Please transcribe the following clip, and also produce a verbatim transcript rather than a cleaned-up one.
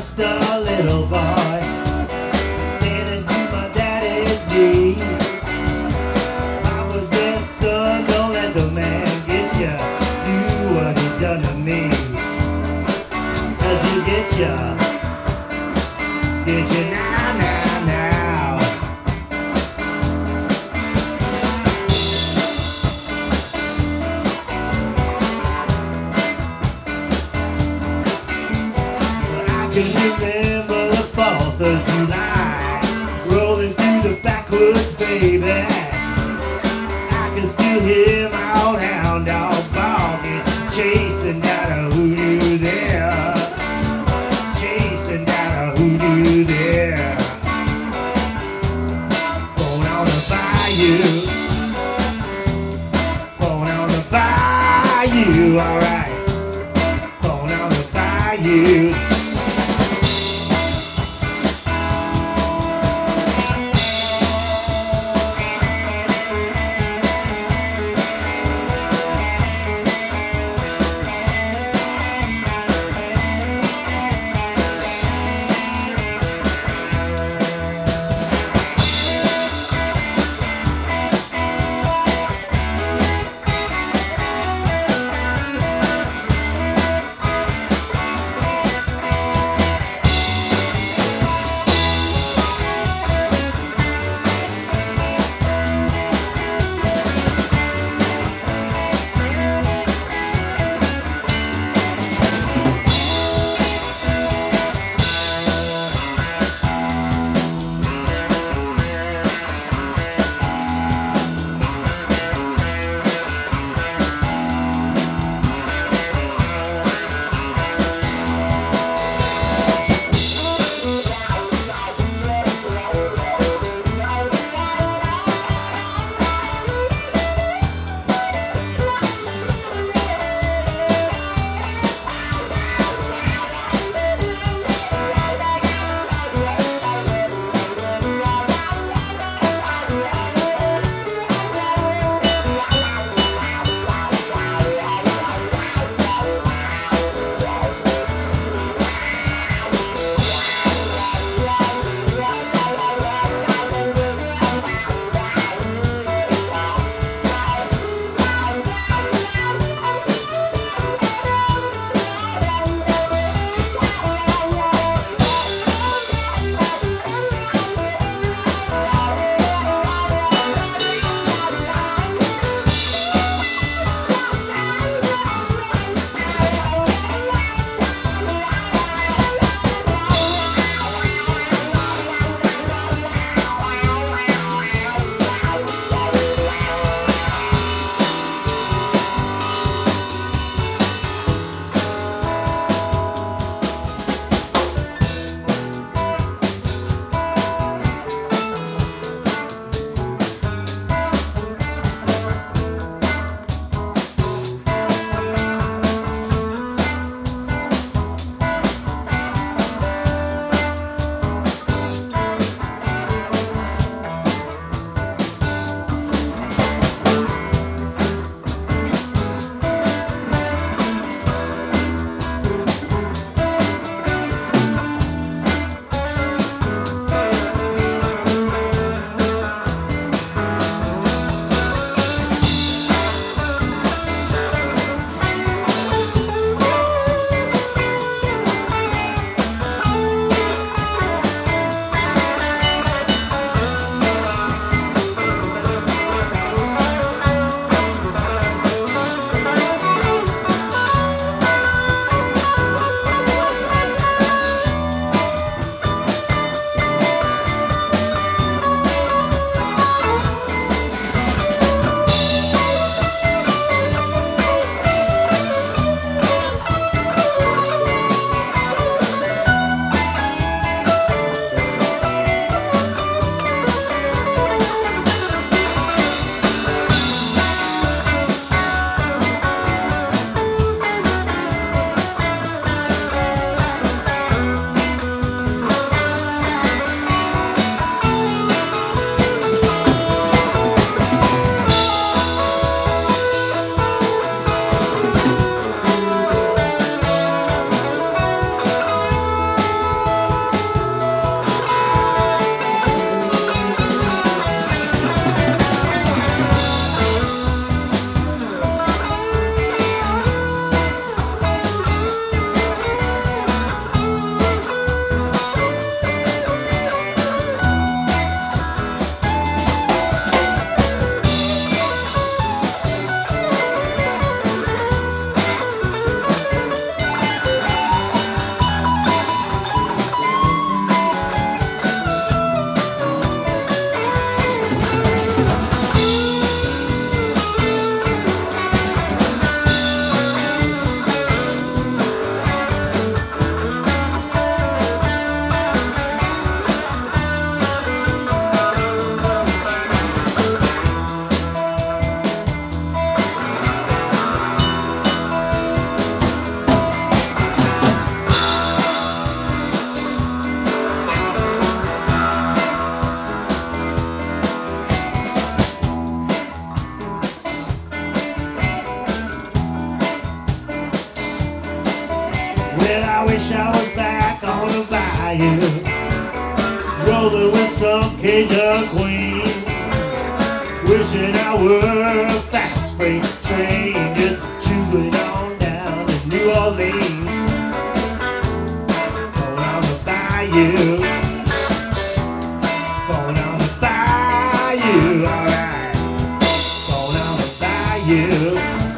just a little boy standing to my daddy's knee. Papa said, son, don't let the man get ya. Do what he done to me. Cause he'll get ya. Get ya now, now, now. Well, I can remember the fourth of July, rolling through the backwoods, baby. I can still hear my old hound dog barking, chasing down a hoodoo there. Chasing down a hoodoo there. Born on the bayou. Born on the bayou, alright. Born on the bayou. I wish I was back on the bayou, rolling with some Cajun queen, wishing I were a fast freight train, just chewing on down to New Orleans. Born on the bayou, born on the bayou, alright. Born on the bayou.